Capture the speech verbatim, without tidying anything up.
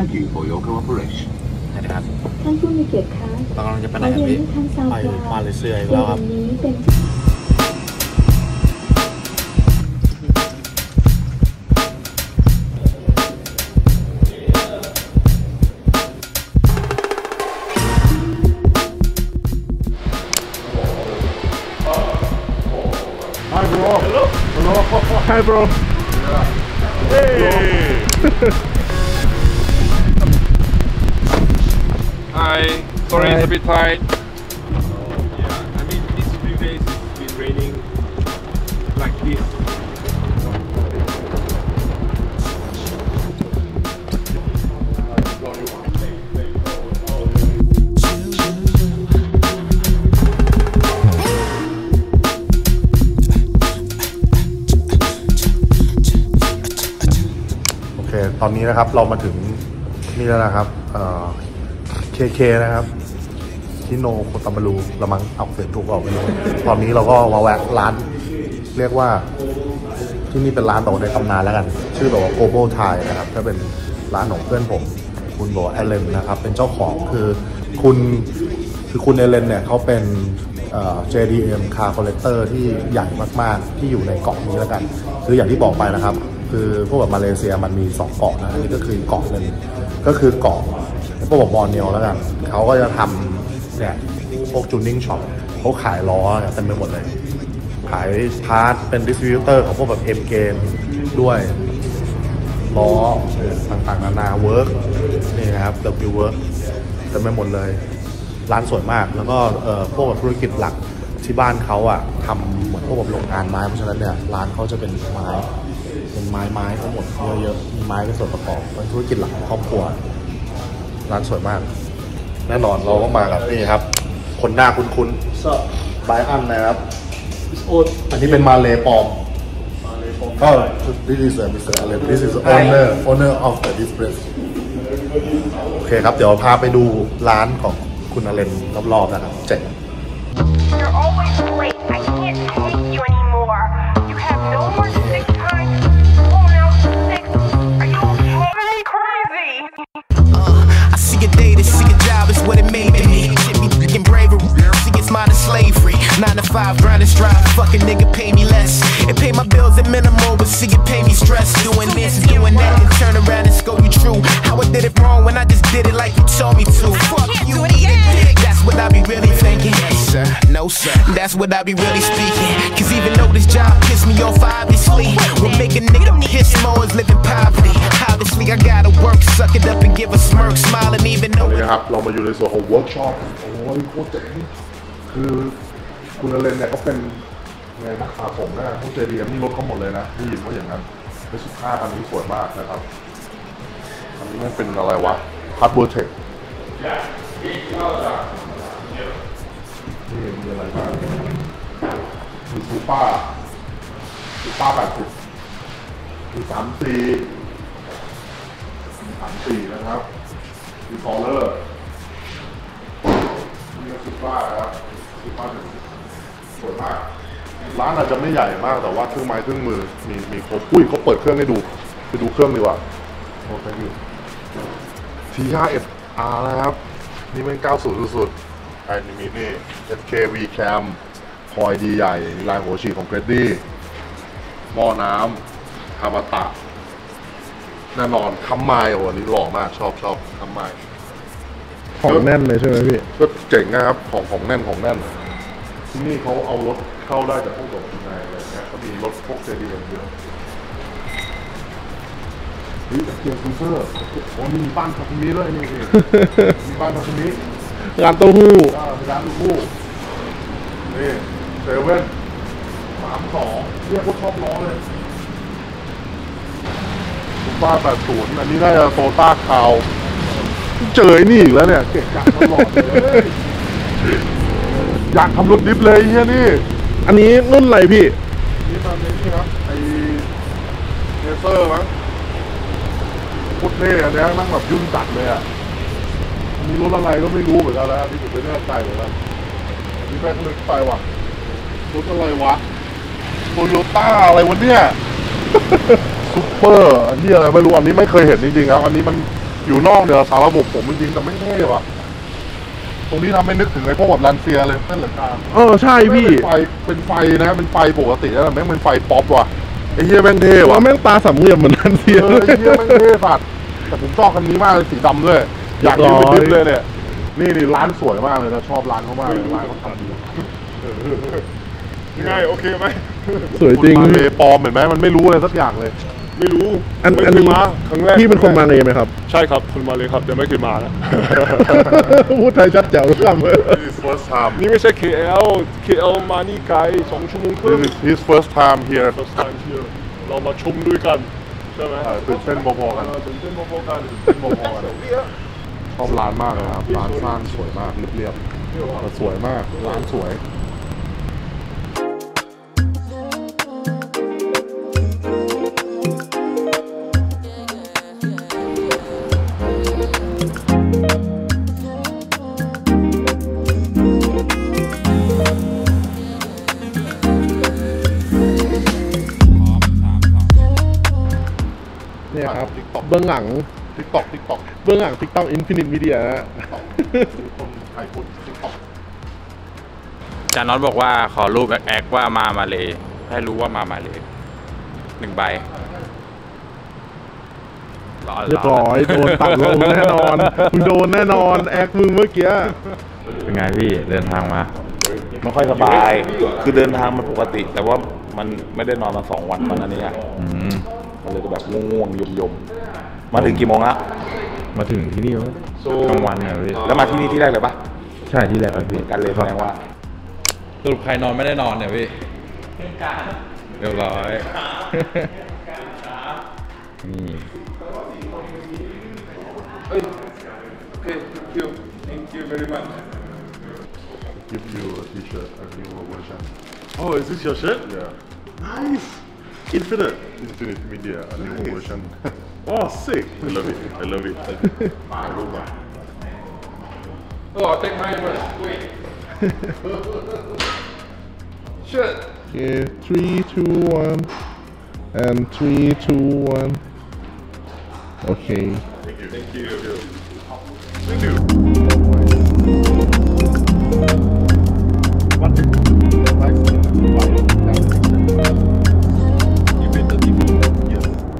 Thank you for your cooperation. นะครับท่านผู้มีเกียรติคะเรากำลังจะไปไหนครับพี่ไปมาเลเซียอีกแล้วครับนี้เป็น Hi bro. Hello. Hello. Hi bro. Hey. Hi. Sorry, it's a bit tight. Yeah, I mean these few days it's been raining like this. โอเคตอนนี้นะครับเรามาถึงนี่แล้วนะครับเคเคนะครับชิโนโคตามารูละมังเอาเสียงถูกออกไปเลยตอนนี้เราก็มาแวะร้านเรียกว่าที่นี่เป็นร้านแบบในตำนานแล้วกันชื่อแบบว่าโกโบไทยนะครับถ้าเป็นร้านของเพื่อนผมคุณบอกเอเลนนะครับเป็นเจ้าของคือคุณคือคุณเอเลนเนี่ยเขาเป็น เจ ดี เอ็ม Car Collector ที่ใหญ่มากๆที่อยู่ในเกาะนี้แล้วกันคืออย่างที่บอกไปนะครับคือพวกแบบมาเลเซียมันมีสองเกาะนะอันนี้ก็คือเกาะหนึ่งก็คือเกาะพวกแบบบอร์เนียวแล้วกันเขาก็จะทำเนี่ยพวกจูนนิ่งช็อปเขาขายล้อเต็มไปหมดเลยขายพาร์ทเป็นดิสทริบิวเตอร์ของพวกแบบเอ็มเกมด้วยล้อต่างๆนานาเวิร์กนี่นะครับเดบิวเวิร์กเต็มไปหมดเลยร้านสวยมากแล้วก็พวกธุรกิจหลักที่บ้านเขาอ่ะทำเหมือนพวกแบบโรงงานไม้เพราะฉะนั้นเนี่ยร้านเขาจะเป็นไม้เป็นไม้ไม้ทั้งหมดเยอะๆมีไม้เป็นส่วนประกอบเป็นธุรกิจหลักของครอบครัวร้านสวยมากแน่นอนเราก็มากับนี่ครับคนหน้าคุ้นๆไบอันนะครับอันนี้เป็นมาเลปอมก็ this is Mister Allen this is owner owner of the display โอเคครับเดี๋ยวพาไปดูร้านของคุณอเลนรอบๆนะครับเจ๋ง You're always late. I can't take you anymore. You have no more sick time. Oh no, sick. Are you okay? I'm crazy. Uh, I see a day to see a job is what it made me. Shit be freaking bravery. See it's modern slavery. Nine to five, grind and strive. Fucking nigga pay me less. It pay my bills at minimal, but see it pay me stress. Doing this, doing that, and turn around and scold you true. How I did it wrong when I just did it like you told me to. Fuck you, eat a dick. That's what I be really thinking. Yes, sir. No, sir. That's what I be really speaking. Cause even though this job pissed me off, obviously, what make a nigga piss more is living poverty. Obviously, I gotta work, suck it up and give a smirk, smile, and even though. นี่ครับเรามาอยู่ในส่วนของเวิร์กช็อปโอ้ยโคตรเจ๋งคือคุณอเลนเนี่ยเขาเป็นไงนักสะสมนะพวกเจดีย์นี่รถเขาหมดเลยนะที่ยินว่าอย่างนั้นในสุดท้ายอันนี้สวยมากนะครับอันนี้มันเป็นอะไรวะฮาร์ดเวิร์เทคนี่มีอะไรบ้างมีซูเปอร์ซูเปอร์แปดสิบมีสามซีมีสามซีนะครับมีคอลเลอร์มีซูเปอร์นะครับซูเปอร์หนึ่งสวยมากร้านอาจจะไม่ใหญ่มากแต่ว่าเครื่องไม้เครื่องมือมีมีครบอุ้ยเขาเปิดเครื่องให้ดูไปดูเครื่องดีกว่าโอเคอยู่ ที ห้า เอส อาร์ นะครับนี่เป็นเก้าสิบสุดๆไอ้นี่มีนี่ เอส เค วี Cam คอยดีใหญ่ลายหัวฉีดของเกรดดี้หม้อน้ำฮามาตะแน่นอนคัมไมล์โอ้อันนี้หล่อมากชอบชอบคัมไมล์ของแน่นเลยใช่ไหมพี่ก็เจ๋งนะครับของของแน่นของแน่นที่นี่เขาเอารถเข้าได้จากพวกแบบในอะไรเงี้ยก็มีรถพวกเจดีย์เยอะนี่เกียร์คูเซอร์โอ้มีบ้านทาคุมิด้วยนี่มีบ้านทาคุมิร้านเต้าหู้ร้านเต้าหู้นี่เซเว่นสามสองเรียกว่าชอบล้อเลยซุปเปอร์แปดศูนย์อันนี้น่าจะโตต้าคาวเจอนี่อีกแล้วเนี่ยเก่งจังตลอดเลยอยากทำรถดิฟเลยเฮียนี่อันนี้รุ่นอะไรพี่นี่ตอนนี้นี่ครับไอเนเซอร์มั้งโคตรเท่อันนี้นั่งแบบยุ่งจัดเลยอ่ะมีรถอะไรก็ไม่รู้เหมือนกันแล้วที่ผมไม่แน่ใจเหมือนกันนี่แม่งนึกไปว่ะรถอะไรวะโตโยต้าอะไรวะเนี่ยซุปเปอร์อันนี้อะไรไม่รู้อันนี้ไม่เคยเห็นจริงๆครับอันนี้มันอยู่นอกเหนือสารระบบผมจริงๆแต่ไม่เท่ว่ะตรงนี้ทำให้นึกถึงไอ้พวกแบบรันเซียเลยเส้นเหลืองกลางเออใช่พี่เป็นไฟเป็นไฟนะเป็นไฟปกติแล้วแต่แม่งเป็นไฟป๊อปว่ะไอ้เหี้ยแม่งเท่ว่ะแม่งตาสามเหลี่ยมเหมือนรันเซียเลยไอ้เหี้ยแม่งเท่สัตว์แต่ผมชอบคันนี้มากเลยสีดำด้วยอยากยืมไปดิฟเลยเนี่ยนี่นี่ร้านสวยมากเลยนะชอบร้านเขามากเลยร้านเขาทำดียังไงโอเคไหมสวยจริงมาเลยปลอมเห็นไหมมันไม่รู้อะไรสักอย่างเลยไม่รู้อันอันนี้มาครั้งแรกพี่เป็นคนมาเลยไหมครับใช่ครับคนมาเลยครับแต่ไม่เคยมานะพูดไทยชัดแจ๋วรู้คำเลยนี่ไม่ใช่ เค แอล เค แอล มานี่ไกลสองชั่วโมงครึ่ง This is his first time here first time here เรามาชมด้วยกันใช่ไหมตื่นเต้นพอๆกันตื่นเต้นพอๆกันตื่นเต้นพอๆกันชอบร้านมากเลยครับร้านสร้างสวยมากเรียบๆแต่สวยมากร้านสวยเนี่ยครับเบื้องหลัง TikTok TikTok เบื้องหลัง TikTok Infinite Media นะคนไทยพูด TikTok จานน็อตบอกว่าขอรูปแอคว่ามามาเลยให้รู้ว่ามามาเลยหนึ่งใบเรียบร้อยโดนตัดลงแน่นอนมึงโดนแน่นอนแอคมึงเมื่อกี้เป็นไงพี่เดินทางมาไม่ค่อยสบายคือเดินทางมันปกติแต่ว่ามันไม่ได้นอนมาสองวันมันอันนี้อ่ะมันเลยจะแบบง่วงๆยมๆมาถึงกี่โมงละมาถึงที่นี่กลางวันเนี่ยพี่แล้วมาที่นี่ที่แรกเลยปะใช่ที่แรกเลยพี่กันเลยแสดงว่าสรุปใครนอนไม่ได้นอนเนี่ยพี่เรียบร้อยนี่ Okay, thank you, thank you very much. Give you a T-shirt, a new version. Oh, is this your shirt? Yeah. Nice. Infinite. Infinite Media, a new version. Oh, sick. I love it. I love it. I love it. Oh, I'll take mine first. Wait. Shirt. Okay, three, two, one, and three, two, one. Okay. Thank you. Thank you. Thank you.